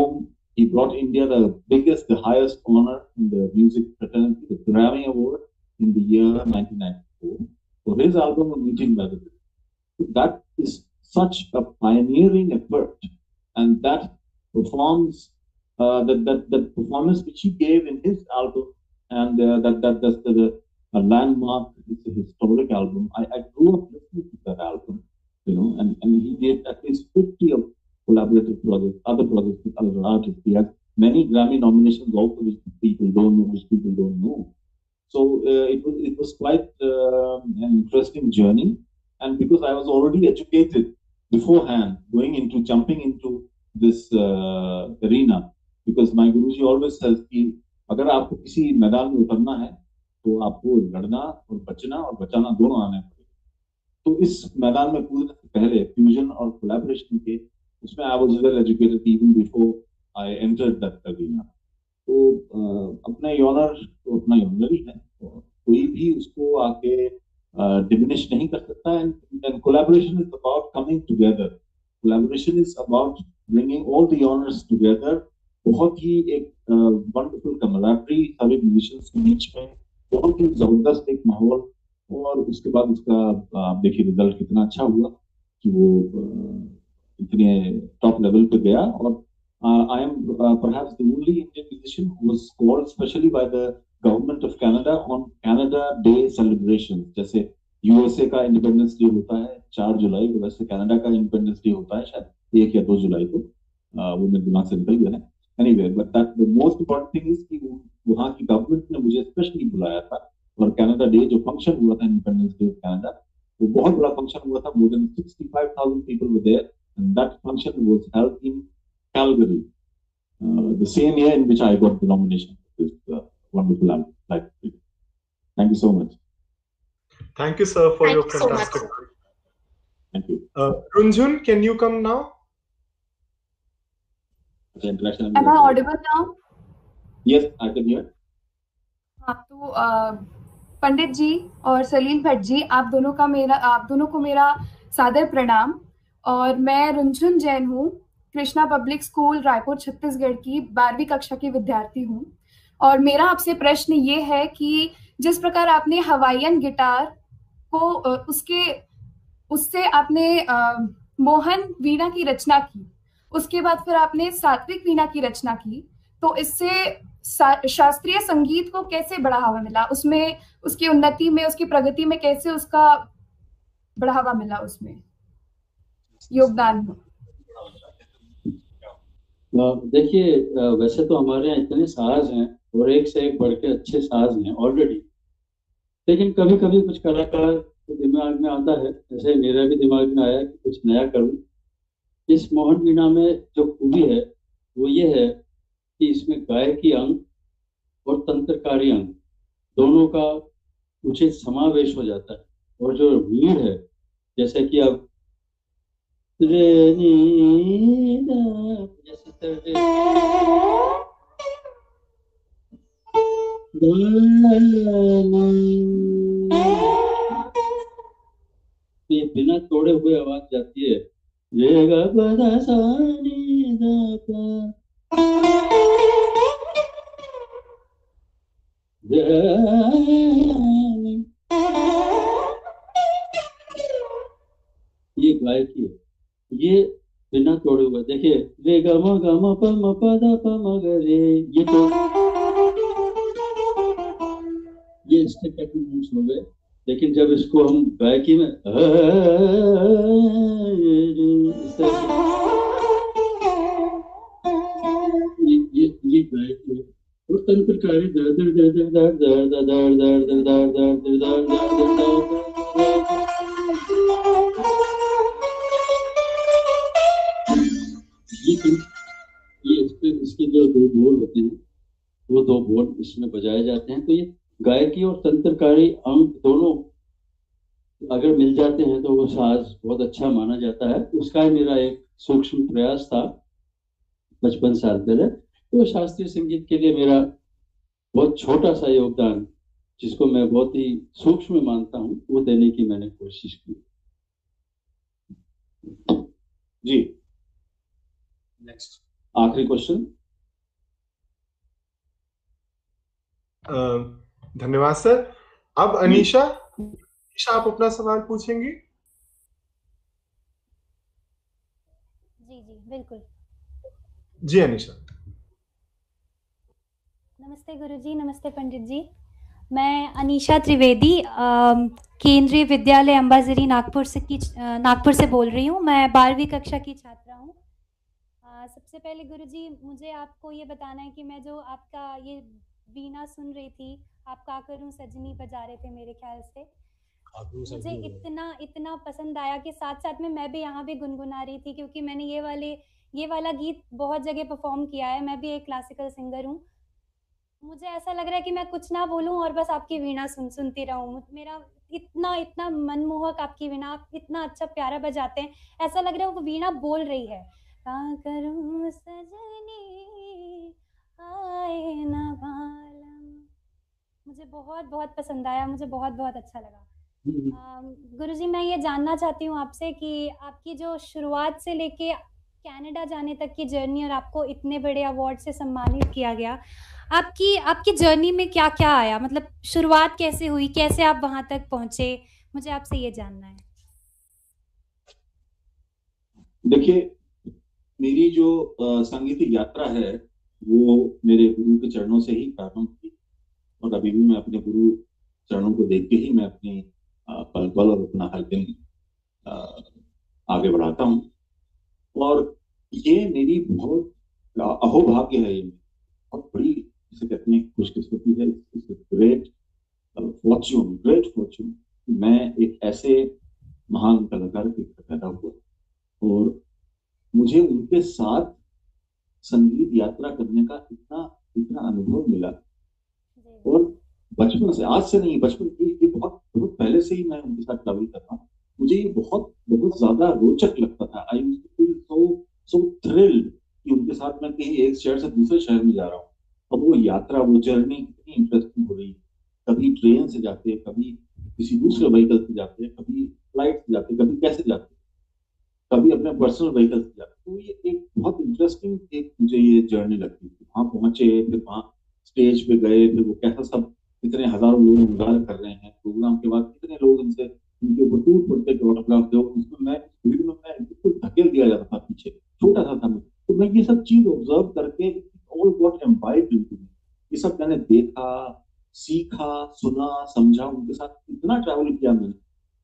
He brought India the biggest, the highest honor in the music fraternity, the Grammy Award in the year nineteen ninety-four for his album, A Meeting by the River. That is such a pioneering effort, and that performs uh, that, that that performance which he gave in his album, and uh, that that that's the, the a landmark. It's a historic album. I, I grew up listening to that album, you know, and, and he did at least fifty of collaborative projects, other projects with other artists. He has many Grammy nominations also, which people don't know, which people don't know. So uh, it was it was quite uh, an interesting journey, and because I was already educated beforehand, going into jumping into this uh, arena, because my Guruji always says कि अगर आपको किसी मैदान में उतरना है तो आपको लड़ना और बचना और बचाना दोनों आने पड़ेंगे। तो इस मैदान में कूदने से पहले फ्यूजन और कोलैबोरेशन के उसमें I was well educated even before I entered that arena. तो uh, अपना ऑनर तो अपना ऑनर ही है, कोई भी उसको आके डिमिनिश uh, नहीं कर सकता। And collaboration is about coming together, collaboration is about bringing all the honours together. बहुत ही एक वंडरफुल कमराटरी सभी म्यूजिशियंस के बीच में, बहुत ही जबरदस्त एक माहौल, और उसके बाद उसका आप देखिए रिजल्ट कितना अच्छा हुआ कि वो इतने टॉप लेवल पे गया। और I am perhaps the only Indian musician who was called specially by the government of Canada on Canada day celebration. जैसे यूएसए का इंडिपेंडेंस डे होता है चार जुलाई को, वैसे कनाडा का इंडिपेंडेंस डे होता है शायद एक या दो जुलाई को, uh, वो मेरे दिमाग से निकल गया है। Anyway, but that the most important thing is कि वहाँ की गवर्नमेंट ने मुझे स्पेशली बुलाया था, और कनाडा डे जो फंक्शन हुआ था इंडिपेंडेंस डे ऑफ कनाडा, वो बहुत बड़ा फंक्शन हुआ था। More than sixty-five thousand people were there, and that function was held in Calgary, uh, the same year in which I got the nomination for this uh, wonderful album. Like, thank you so much. Thank you, sir, for Thank your you so fantastic. much. Thank you. Uh, Runjhun, can you come now? Am I audible now? Yes, I can hear. हाँ, तो uh, पंडित जी और सलील भट्ट जी, आप दोनों का मेरा आप दोनों को मेरा सादर प्रणाम। और मैं रुंझुन जैन हूँ, कृष्णा पब्लिक स्कूल रायपुर छत्तीसगढ़ की बारहवीं कक्षा की विद्यार्थी हूँ। और मेरा आपसे प्रश्न ये है कि जिस प्रकार आपने हवाईयन गिटार को uh, उसके उससे आपने uh, मोहन वीणा की रचना की, उसके बाद फिर आपने सात्विक वीणा की रचना की, तो इससे शास्त्रीय संगीत को कैसे बढ़ावा मिला, उसमें उसकी उन्नति में, उसकी प्रगति में कैसे उसका बढ़ावा मिला, उसमें योगदान? देखिए, वैसे तो हमारे यहाँ इतने साज हैं और एक से एक बढ़ के अच्छे साज हैं ऑलरेडी, लेकिन कभी कभी कुछ कलाकार दिमाग में आता है, जैसे मेरा भी दिमाग में आया कि कुछ नया करूं। इस मोहन वीणा में जो खूबी है वो ये है कि इसमें गायकी अंग और तंत्रकारी अंग दोनों का उचित समावेश हो जाता है। और जो वीण है, जैसे कि अब रे नी दा, जैसे ये बिना तोड़े हुए आवाज जाती है, रे गा दा सा नी दा पा, ये गायकी है, ये बिना तोड़े हुए। देखिए, रे गा मा गा मा पा मा पा दा पा मा गा रे, ये तो ये स्टेप टेक्निक्स हो गए। लेकिन जब इसको हम गायकी में ये ये ये गायकी है। और तंत्रकारी दर दर दर दर दर दर दर दर दर दर दर दर दर दर ये इसके जो दो बोल होते हैं वो दो बोल इसमें बजाए जाते हैं। तो ये गायकी और तंत्रकारी अंग दोनों अगर मिल जाते हैं तो वो साज बहुत अच्छा माना जाता है। उसका मेरा एक सूक्ष्म प्रयास था पचपन साल पहले। तो शास्त्रीय संगीत के लिए मेरा बहुत छोटा सा योगदान, जिसको मैं बहुत ही सूक्ष्म मानता हूँ, वो देने की मैंने कोशिश की। जी, नेक्स्ट आखिरी क्वेश्चन धन्यवाद सर। अब अनीशा, अनीशा आप अपना सवाल पूछेंगी? जी जी बिल्कुल। जी अनीशा। नमस्ते गुरुजी, नमस्ते पंडित जी। मैं अनीशा त्रिवेदी केंद्रीय विद्यालय अंबाझरी नागपुर से की नागपुर से बोल रही हूँ। मैं बारहवीं कक्षा की छात्रा हूँ। सबसे पहले गुरुजी मुझे आपको ये बताना है कि मैं जो आपका ये वीणा सुन रही थी, आप का करूँ सजनी बजा रहे थे मेरे ख्याल से, मुझे इतना इतना पसंद आया कि साथ साथ में मैं भी यहाँ भी गुनगुना रही थी, क्योंकि मैंने ये वाले ये वाला गीत बहुत जगह परफॉर्म किया है। मैं भी एक क्लासिकल सिंगर हूँ। मुझे ऐसा लग रहा है कि मैं कुछ ना बोलूं और बस आपकी वीणा सुन सुनती रहूं। मेरा इतना इतना मनमोहक आपकी वीणा, आप इतना अच्छा प्यारा बजाते हैं, ऐसा लग रहा है वो वीणा बोल रही है। का करूं सजनी आए ना बालम। मुझे बहुत बहुत पसंद आया, मुझे बहुत बहुत अच्छा लगा। गुरुजी मैं ये जानना चाहती हूँ आपसे कि आपकी जो शुरुआत से लेके कनाडा जाने तक की जर्नी और आपको इतने बड़े अवार्ड से सम्मानित किया गया, आपकी आपकी जर्नी में क्या क्या आया? मतलब शुरुआत कैसे हुई, कैसे आप वहां तक पहुंचे, मुझे आपसे ये जानना है। देखिए, मेरी जो सांगीतिक यात्रा है वो मेरे गुरु के चरणों से ही प्रारंभ हुई, और अभी भी मैं अपने गुरु चरणों को देख के ही मैं अपनी पल पल और अपना हर दिन आगे बढ़ाता हूँ। और ये मेरी बहुत अहोभाग्य है, ये बहुत बड़ी जिसे कहते हैं खुशकिस्मती है, ग्रेट फॉर्च्यून ग्रेट फॉर्च्यून मैं एक ऐसे महान कलाकार के घर पैदा हुआ और मुझे उनके साथ संगीत यात्रा करने का इतना इतना अनुभव मिला। और बचपन से, आज से नहीं, बचपन ये बहुत बहुत पहले से ही मैं उनके साथ ट्रैवल कर रहा हूँ। मुझे ये बहुत बहुत ज्यादा रोचक लगता था। I used to feel so so thrilled कि उनके साथ मैं कहीं एक शहर से दूसरे शहर में जा रहा हूँ। अब वो यात्रा, वो जर्नी कितनी इंटरेस्टिंग हो रही है। कभी ट्रेन से जाते हैं, कभी किसी दूसरे व्हीकल से जाते हैं, कभी फ्लाइट से जाते हैं, कभी कैसे जाते हैं, कभी अपने पर्सनल व्हीकल से जाते हैं। तो ये एक बहुत इंटरेस्टिंग एक मुझे ये जर्नी लगती थी। वहां पहुंचे, फिर वहां स्टेज पे गए, फिर वो कैसा सब कितने हजारों लोग इंतजार कर रहे हैं। प्रोग्राम के बाद कितने लोग इनसे उनके ऊपर टूट पड़ते थे ऑटोग्राफ दो, उसमें मैं भीड़ में मैं बिल्कुल धकेल दिया जाता था पीछे, छोटा सा था मैं। तो मैं ये सब चीज ऑब्जर्व करके all got imbibed into me. ये सब मैंने देखा, सीखा, सुना, समझा, उनके साथ इतना ट्रैवल किया मैंने।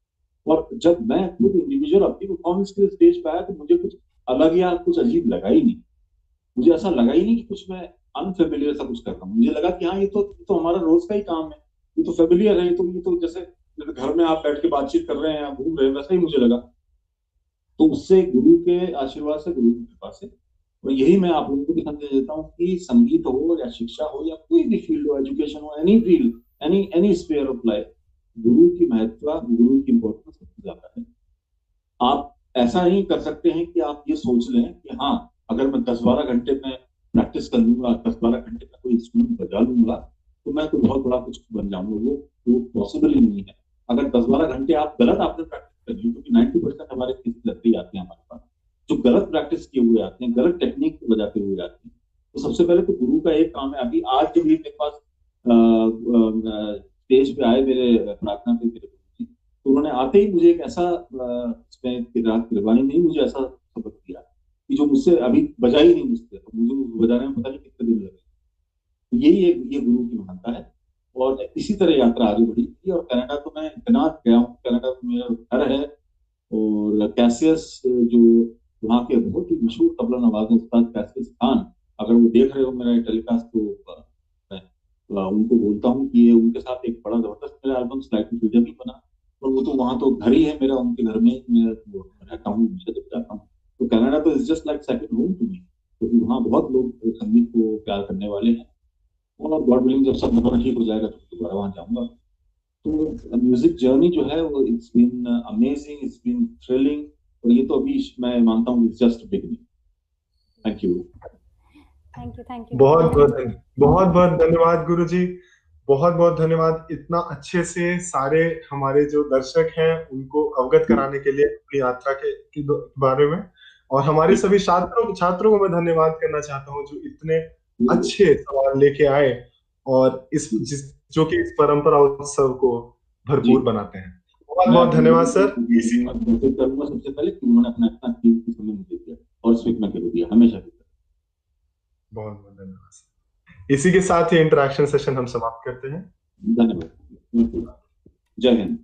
और जब मैं खुद इंडिविजुअल अपनी परफॉर्मेंस के स्टेज पे आया तो मुझे कुछ अलग या कुछ अजीब लगा ही नहीं। मुझे ऐसा लगा ही नहीं कि कुछ मैं अनफेमिलियर सा कुछ कर रहा हूँ। मुझे लगा कि हाँ ये तो ये तो हमारा रोज का ही काम है, ये तो फेमिलियर है, ये तो ये तो जैसे घर में आप बैठ के बातचीत कर रहे हैं, घूम रहे हैं, वैसा ही मुझे लगा। तो उससे गुरु के आशीर्वाद से, गुरु की कृपा से, और यही मैं आप लोगों को भी संदेश देता हूँ कि संगीत हो या शिक्षा हो या कोई भी फील्ड हो, एजुकेशन हो, any field, any any sphere of life, guru की महत्व, गुरु की इंपॉर्टेंस सबसे ज्यादा है। आप ऐसा नहीं कर सकते हैं कि आप ये सोच लें कि हाँ अगर मैं दस बारह घंटे में प्रैक्टिस कर लूंगा, दस बारह घंटे में कोई इंस्ट्रूमेंट बजा लूंगा तो मैं कोई बहुत बड़ा कुछ बन जाऊंगा। वो वो पॉसिबल ही नहीं है। अगर दस बारह घंटे आप गलत आपने प्रैक्टिस कर ली, क्योंकि नाइन्टी परसेंट हमारे लगते ही आते हैं हमारे पास, जो गलत प्रैक्टिस किए हुए आते हैं, गलत टेक्निक बजाते हुए आते हैं। तो सबसे पहले तो गुरु का एक काम है। अभी आज जब मेरे पास स्टेज पे आए मेरे प्रार्थना पे मेरे गुरु जी, तो उन्होंने आते ही मुझे एक ऐसा इसमें किरवानी नहीं मुझे ऐसा सबक दिया कि जो मुझसे अभी बजा ही नहीं मुझसे, तो मुझे बजाने में पता नहीं कितने दिन लगे। यही एक ये गुरु की महानता है। और इसी तरह यात्रा आगे बढ़ी थी। और कनाडा तो मैं इतना गया हूँ, कनाडा तो मेरा घर है। और कैसियस जो वहाँ के बहुत ही मशहूर तबला नवाज उस्ताद कैसियस खान, अगर वो देख रहे हो मेरा टेलीकास्ट तो मैं उनको बोलता हूँ कि ये उनके साथ एक बड़ा जबरदस्त मेरा एल्बम स्लाइड टू फ्रीडम भी बना। और वो तो वहाँ तो घर ही है मेरा, उनके घर में मैं रहता हूँ, मुझे जब जाता हूँ। तो कनाडा तो is just like second home to me, क्योंकि वहाँ बहुत लोग संगीत को प्यार करने वाले हैं। और गॉड विलिंग जब सब दोबारा ठीक हो जाएगा तो दोबारा वहाँ जाऊंगा। तो म्यूजिक जर्नी जो है वो it's been amazing, it's been thrilling. और ये तो अभी मैं मानता हूँ it's just beginning. Thank you thank you thank you बहुत बहुत बहुत बहुत धन्यवाद गुरुजी, बहुत बहुत धन्यवाद। इतना अच्छे से सारे हमारे जो दर्शक हैं उनको अवगत कराने के लिए अपनी यात्रा के, के बारे में। और हमारे सभी छात्रों छात्रों को मैं धन्यवाद करना चाहता हूँ जो इतने अच्छे सवाल लेके आए और इस जिस जो कि इस परंपरा उत्सव को भरपूर जी। बनाते हैं। बहुत बहुत धन्यवाद सर। इसी करूंगा सबसे पहले कि उन्होंने अपना इतना कीमती समय मुझे दिया और स्वीकृत के दिया, हमेशा की तरह। बहुत बहुत धन्यवाद सर। इसी के साथ ही इंटरेक्शन सेशन हम समाप्त करते हैं। धन्यवाद। जय हिंद।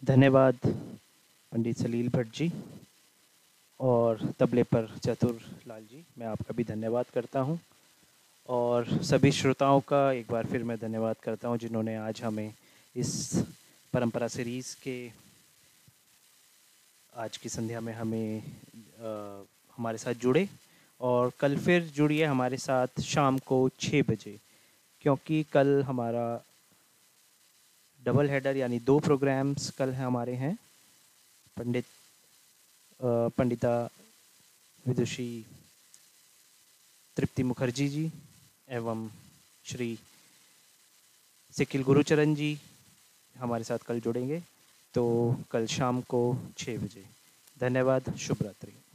धन्यवाद पंडित सलील भट्ट जी और तबले पर चतुर लाल जी, मैं आपका भी धन्यवाद करता हूं। और सभी श्रोताओं का एक बार फिर मैं धन्यवाद करता हूं जिन्होंने आज हमें इस परंपरा सीरीज़ के आज की संध्या में हमें आ, हमारे साथ जुड़े। और कल फिर जुड़िए हमारे साथ शाम को छः बजे, क्योंकि कल हमारा डबल हेडर यानी दो प्रोग्राम्स कल हैं हमारे हैं। पंडित पंडिता विदुषी तृप्ति मुखर्जी जी एवं श्री सिकिल गुरुचरण जी हमारे साथ कल जुड़ेंगे। तो कल शाम को छः बजे। धन्यवाद, शुभ रात्रि।